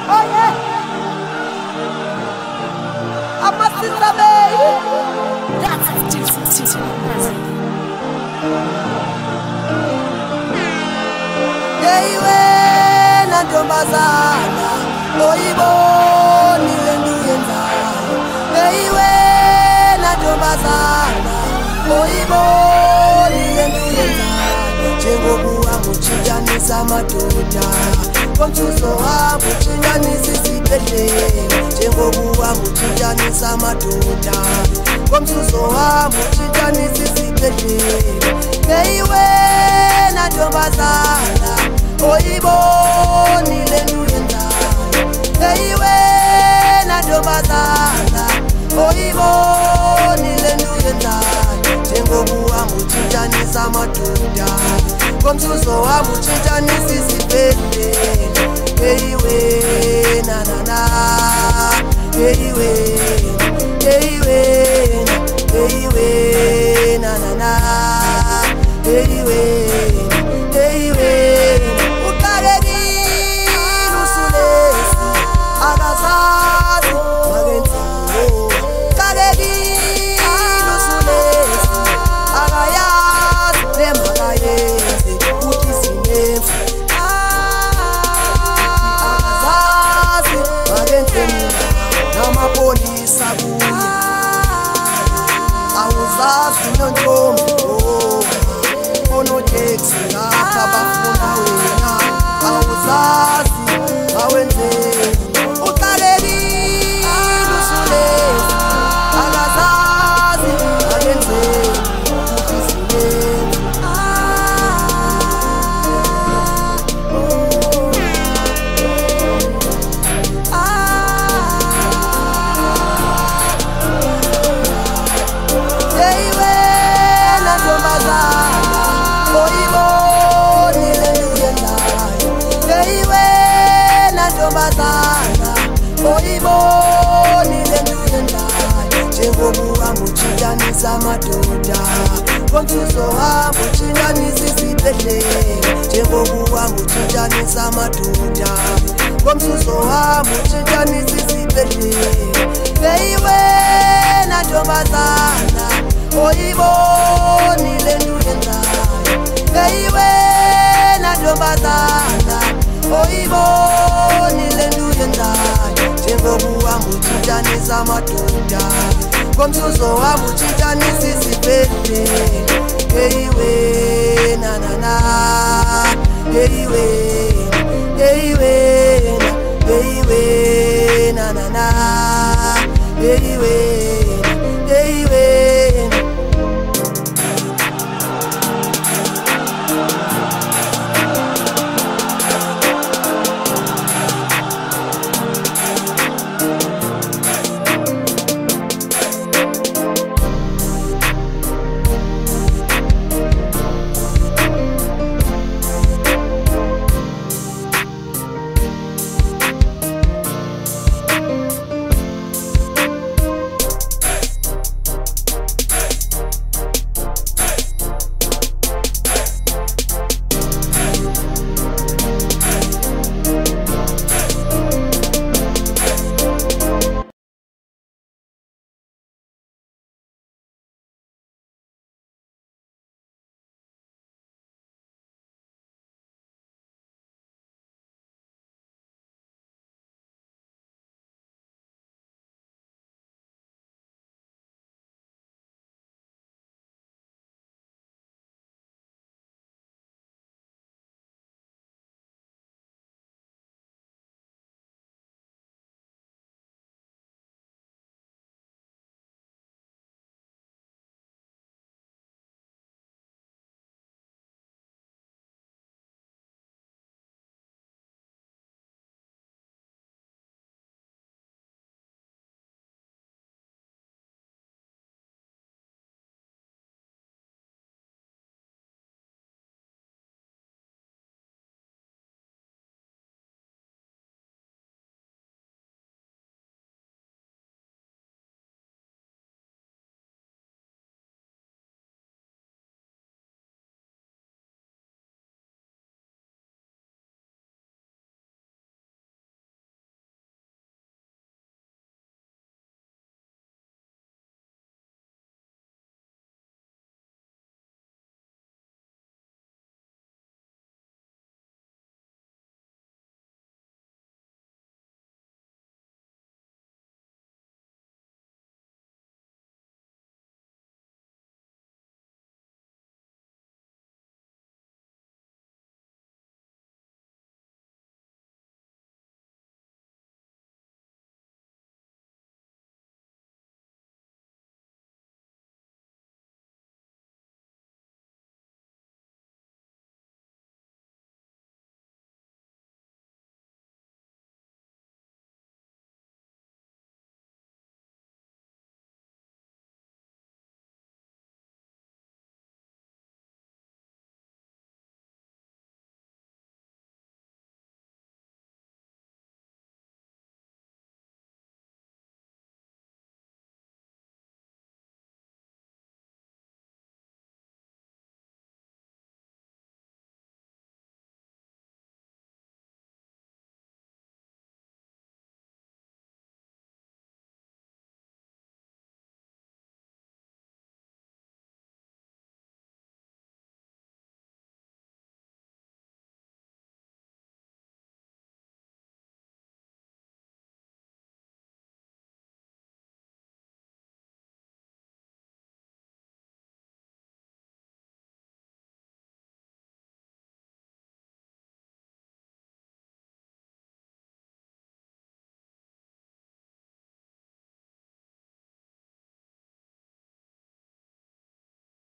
Oh yeah. I'm a sister, baby. That's it. Yewe na ndombazana oyiboni lento yenzayo. Yewe na ndombazana oyiboni lento yenzayo. Njengokuwa muchinjanisa madoda komthuso wabo uchinjanisa isibhedlela. Njengokuwa muchinjanisa madoda komthuso wabo uchinjanisa isibhedlela. Yewe na ndombazana oyiboni lento yenzayo. Yewe na ndombazana oyiboni lento yenzayo. Njengokuwa muchinjanisa madoda komthuso wabo uchinjanisa isibhedlela. Yewe na na na. Yewe na na na. Njengokuwa muchinjanisa madoda komthuso wabo uchinjanisa isibhedlela. Njengokuwa muchinjanisa madoda komthuso wabo uchinjanisa isibhedlela. Yewe na ndombazana oyiboni lento yenzayo. Yewe na ndombazana oyiboni lento yenzayo. Njengokuwa muchinjanisa madoda komthuso wabo uchinjanisa isibhedlela. Yewe na na na. Yewe na na na. Yewe